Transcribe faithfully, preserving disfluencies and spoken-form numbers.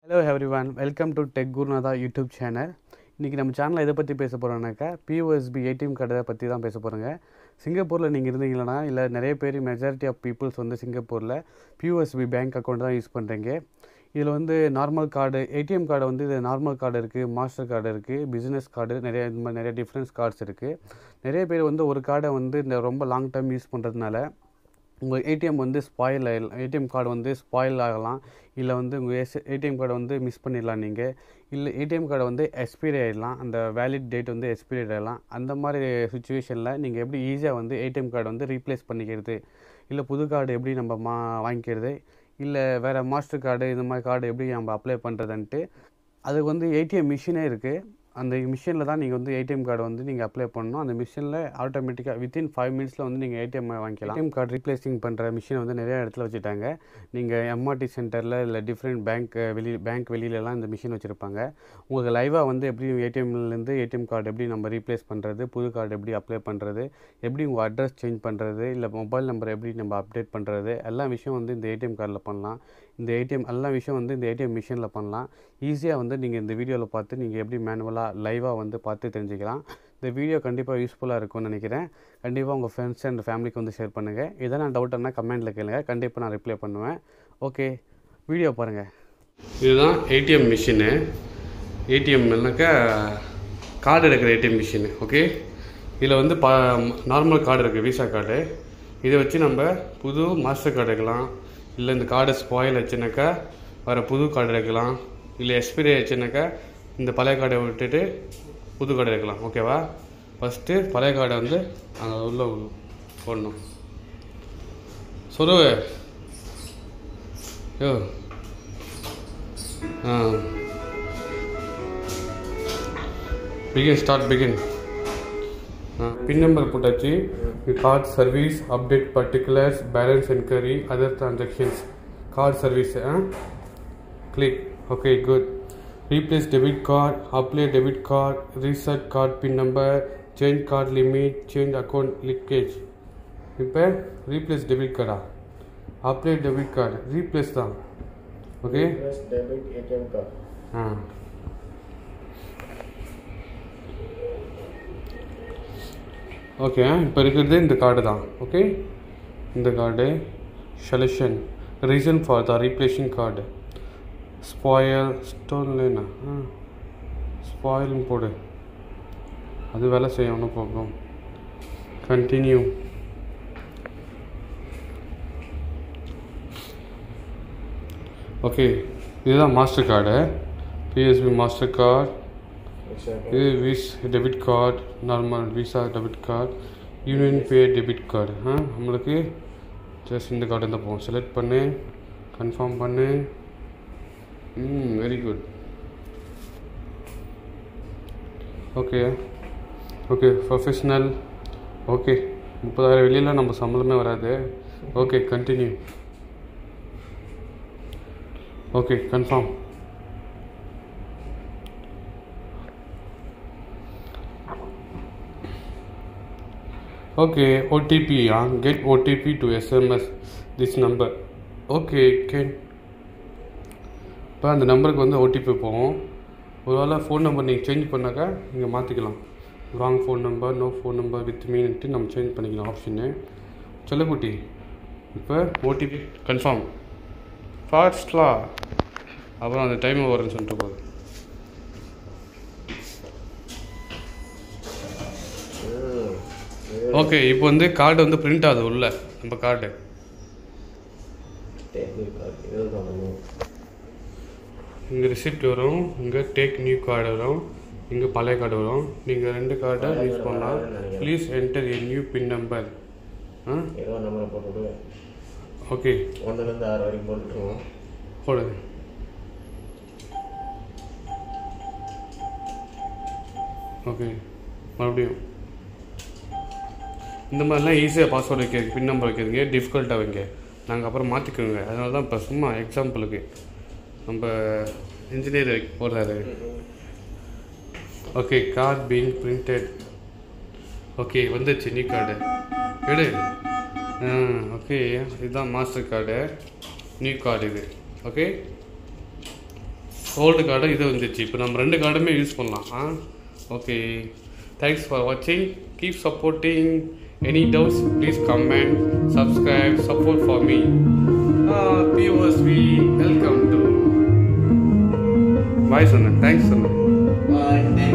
Hello everyone, welcome to Tech Gurunatha YouTube channel. இன்னைக்கு நம்ம சேனல்ல எதை பத்தி பேச போறோம்னாக்கா Posb A T M கார்டை பத்தி தான் பேச போறோங்க. சிங்கப்பூர்ல நீங்க இருந்தீங்கன்னா இல்ல நிறைய பேர் மெஜாரிட்டி ஆஃப் பீப்பிள்ஸ் வந்து சிங்கப்பூர்ல Posb பேங்க் அக்கவுண்ட் தான் யூஸ் பண்றீங்க. இதுல வந்து normal card A T M card வந்து இது நார்மல் கார்டு இருக்கு, மாஸ்டர் கார்டு இருக்கு, பிசினஸ் கார்டு நிறைய இந்த மாதிரி நிறைய டிஃபரன்ஸ் கார்ட்ஸ் இருக்கு. நிறைய பேர் வந்து ஒரு கார்டை வந்து இந்த ரொம்ப லாங் டைம் யூஸ் பண்றதுனால உங்கள் ஏடிஎம் வந்து ஸ்பாயில் ஆகிடலாம், ஏடிஎம் கார்டு வந்து ஸ்பாயில் ஆகலாம், இல்லை வந்து உங்கள் எஸ் ஏடிஎம் கார்டை வந்து மிஸ் பண்ணிடலாம் நீங்கள், இல்லை ஏடிஎம் கார்டை வந்து எக்ஸ்பைரி ஆகிடலாம், அந்த வேலிட் டேட் வந்து எக்ஸ்பைரி ஆகிடலாம். அந்த மாதிரி சுச்சுவேஷனில் நீங்கள் எப்படி ஈஸியாக வந்து ஏடிஎம் கார்டை வந்து ரீப்ளேஸ் பண்ணிக்கிறது, இல்லை புது கார்டு எப்படி நம்ம மா வாங்கிக்கிறது, இல்லை வேறு மாஸ்டர் கார்டு இந்த மாதிரி கார்டு எப்படி நம்ம அப்ளை பண்ணுறதுன்ட்டு அதுக்கு வந்து ஏடிஎம் மிஷினே இருக்குது. அந்த மிஷினில் தான் நீங்கள் வந்து ஏடிஎம் கார்டு வந்து நீங்கள் அப்ளை பண்ணணும். அந்த மிஷினில் ஆட்டோமேட்டிக்காக வித்தின் ஃபைவ் மினிட்ஸில் வந்து நீங்கள் ஏடிஎம் வாங்கிக்கலாம். ஏடிஎம் கார்டு ரீப்ளேசிங் பண்ணுற மிஷினை வந்து நிறைய இடத்துல வச்சுட்டாங்க. நீங்கள் எம்ஆர்டி சென்டரில் இல்லை டிஃப்ரெண்ட் பேங்க் வெளி பேங்க் வெளியிலலாம் இந்த மிஷின் வச்சுருப்பாங்க. உங்களுக்கு லைவாக வந்து எப்படி ஏடிஎம்லேருந்து ஏடிஎம் கார்டு எப்படி நம்ம ரீப்ளேஸ் பண்ணுறது, புது கார்டு எப்படி அப்ளை பண்ணுறது, எப்படி உங்கள் அட்ரஸ் சேஞ்ச் பண்ணுறது, இல்லை மொபைல் நம்பர் எப்படி நம்ம அப்டேட் பண்ணுறது, எல்லா விஷயம் வந்து இந்த ஏடிஎம் கார்டில் பண்ணலாம். இந்த ஏடிஎம் எல்லா விஷயம் வந்து இந்த ஏடிஎம் மிஷினில் பண்ணலாம். ஈஸியாக வந்து நீங்கள் இந்த வீடியோவில் பார்த்து நீங்கள் எப்படி மேனுவலாக லைவாக வந்து பார்த்து தெரிஞ்சுக்கலாம். இந்த வீடியோ கண்டிப்பாக யூஸ்ஃபுல்லாக இருக்கும்னு நினைக்கிறேன். கண்டிப்பாக உங்கள் ஃப்ரெண்ட்ஸ் அண்ட் ஃபேமிலிக்கு வந்து ஷேர் பண்ணுங்கள். எதனா டவுட்னா கமெண்ட்டில் கேளுங்க, கண்டிப்பாக நான் ரிப்ளை பண்ணுவேன். ஓகே, வீடியோ பாருங்கள். இதுதான் ஏடிஎம் மிஷினு. ஏடிஎம்னாக்கா கார்டு எடுக்கிற ஏடிஎம் மிஷினு. ஓகே, இதில் வந்து பா நார்மல் கார்டு இருக்குது, விசா கார்டு. இதை வச்சு நம்ம புது மாஸ்டர் கார்டு எடுக்கலாம், இல்லை இந்த கார்டு ஸ்பாயில் ஆச்சுனாக்கா வேறு புது கார்டு எடுக்கலாம், இல்லை எக்ஸ்பைரி ஆச்சுனாக்கா இந்த பழைய கார்டை விட்டுட்டு புது கார்டு எடுக்கலாம். ஓகேவா? ஃபஸ்ட்டு பழைய கார்டை வந்து அங்கே உள்ள போடணும். சொல்லுவே யோ ஆ begin start begin PIN number போட்டாச்சு. Card service, update particulars, balance enquiry, other transactions, card service click. Okay, good. Replace debit card, apply debit card, reset card PIN number, change card limit, change account linkage. இப்போ replace debit கார்டா, apply debit card, replace தான். Okay, debit ATM card. ஆ okay, இப்போ இருக்கிறது இந்த card தான். Okay, இந்த card selection, reason for the replacing card, spoil ஸ்டோன்லேண்ணா ஆ ஸ்பாயில்னு போடு, அது வேலை செய்யும், ஒன்றும் ப்ராப்ளம். கண்டினியூ. ஓகே, இதுதான் Mastercard, PSB Mastercard. இது Visa debit card, normal Visa debit card, UnionPay debit card. ஆ நம்மளுக்கு ஜஸ்ட் இந்த கார்டு இருந்தால் போகும். செலக்ட் பண்ணு, கன்ஃபார்ம் பண்ணு. Hmm very good. Okay okay professional. Okay, முப்பதாயிரம் வெளியில் நம்ம சம்பளமே வராது. ஓகே, continue. Okay, confirm. Okay, O T P, uh, get O T P to S M S this number. Okay, can இப்போ அந்த நம்பருக்கு வந்து ஓடிபி போகும். ஒரு வேளை ஃபோன் நம்பர் நீங்கள் சேஞ்ச் பண்ணாக்கா நீங்கள் மாற்றிக்கலாம். Wrong phone number, no phone number with meant நம்ம சேஞ்ச் பண்ணிக்கலாம் ஆப்ஷனு. சொல்லக்குட்டி, இப்போ ஓடிபி கன்ஃபார்ம் ஃபாஸ்ட்லா, அப்புறம் அந்த டைம் வரும்னு சொல்லிட்டு போகுது. ஓகே, இப்போ வந்து கார்டு வந்து பிரிண்ட் ஆகுது உள்ள நம்ம கார்டு. இங்கே ரிசிப்ட் வரும், இங்கே டேக் நியூ கார்டு வரும், இங்கே பழைய கார்டு வரும். நீங்கள் ரெண்டு கார்டை யூஸ் பண்ணலாம். Please enter a new PIN number. ஆ ஓகே, ஒன்றுலேருந்து ஆறு வரைக்கும் போட்டுருவோம். போடுங்க. ஓகே, மறுபடியும் இந்த மாதிரிலாம் ஈஸியாக பாஸ்வேர்டு வைக்கிறது, பின் நம்பர் வைக்கிறதுங்க டிஃபிகல்ட்டாக வைங்க. நாங்கள் அப்புறம் மாற்றிக்கோங்க. அதனால தான் இப்போ சும்மா எக்ஸாம்பிளுக்கு நம்ம இன்ஜினியர் போடுறாரு. Okay, card been printed. Okay, வந்துச்சு நியூ கார்டு எடு. ஓகே, இதுதான் மாஸ்டர் கார்டு, நியூ கார்டு இது. ஓகே, ஓல்டு கார்டு இது வந்துச்சு. இப்போ நம்ம ரெண்டு கார்டுமே யூஸ் பண்ணலாம். ஆ ஓகே, தேங்க்ஸ் ஃபார் வாட்சிங். Keep supporting. Any doubts please comment, subscribe, support for me. POSB welcome to bye சொன்னேன். தேங்க்ஸ் சொன்னேன்.